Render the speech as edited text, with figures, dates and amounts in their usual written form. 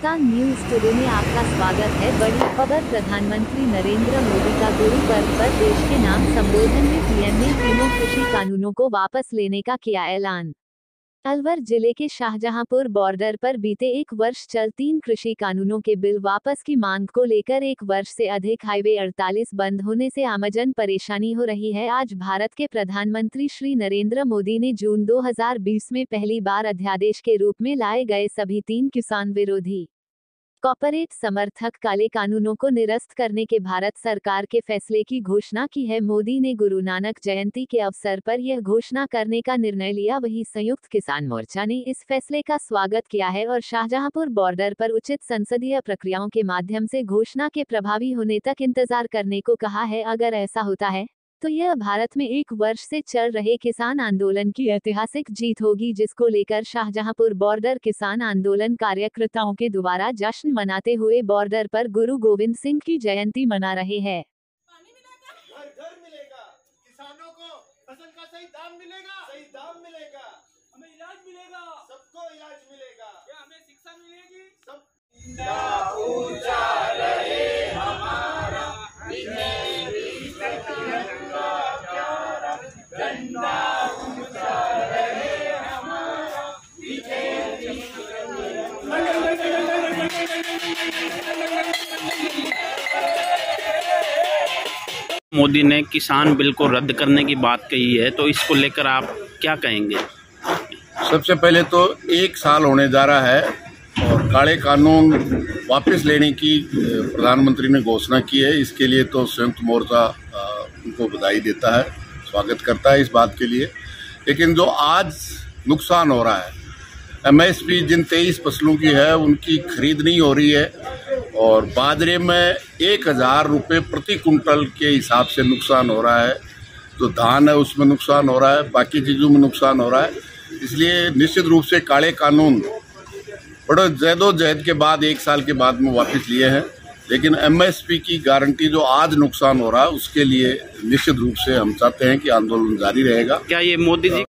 Hindustan news today में आपका स्वागत है। बड़ी खबर, प्रधानमंत्री नरेंद्र मोदी का गुरु पर्व पर देश के नाम संबोधन में पीएम ने तीनों कृषि कानूनों को वापस लेने का किया ऐलान। अलवर जिले के शाहजहांपुर बॉर्डर पर बीते 1 वर्ष चल 3 कृषि कानूनों के बिल वापस की मांग को लेकर 1 वर्ष से अधिक हाईवे 48 बंद होने से आमजन परेशानी हो रही है। आज भारत के प्रधानमंत्री श्री नरेंद्र मोदी ने जून 2020 में पहली बार अध्यादेश के रूप में लाए गए सभी 3 किसान विरोधी कॉर्पोरेट समर्थक काले कानूनों को निरस्त करने के भारत सरकार के फैसले की घोषणा की है। मोदी ने गुरु नानक जयंती के अवसर पर यह घोषणा करने का निर्णय लिया। वहीं संयुक्त किसान मोर्चा ने इस फैसले का स्वागत किया है और शाहजहांपुर बॉर्डर पर उचित संसदीय प्रक्रियाओं के माध्यम से घोषणा के प्रभावी होने तक इंतजार करने को कहा है। अगर ऐसा होता है तो यह भारत में 1 वर्ष से चल रहे किसान आंदोलन की ऐतिहासिक जीत होगी, जिसको लेकर शाहजहांपुर बॉर्डर किसान आंदोलन कार्यकर्ताओं के दोबारा जश्न मनाते हुए बॉर्डर पर गुरु गोविंद सिंह की जयंती मना रहे हैं। घर घर मिलेगा, किसानों को फसल का सही दाम मिलेगा, हमें इलाज मिलेगा, सबको इलाज मिलेगा, क्या हमें शिक्षा मिलेगी, सब ऊंचा रहे हमारा मोदी ने किसान बिल को रद्द करने की बात कही है, तो इसको लेकर आप क्या कहेंगे? सबसे पहले तो 1 साल होने जा रहा है और काले कानून वापस लेने की प्रधानमंत्री ने घोषणा की है। इसके लिए तो संयुक्त मोर्चा उनको बधाई देता है, स्वागत करता है इस बात के लिए। लेकिन जो आज नुकसान हो रहा है, एमएसपी जिन 23 फसलों की है उनकी खरीद नहीं हो रही है और बाजरे में 1000 रुपये प्रति कुंटल के हिसाब से नुकसान हो रहा है। जो धान है उसमें नुकसान हो रहा है, बाकी चीज़ों में नुकसान हो रहा है। इसलिए निश्चित रूप से काले कानून बड़े जद्दोजहद के बाद 1 साल के बाद में वापस लिए हैं। लेकिन एमएसपी की गारंटी जो आज नुकसान हो रहा है उसके लिए निश्चित रूप से हम चाहते हैं कि आंदोलन जारी रहेगा। क्या ये मोदी जी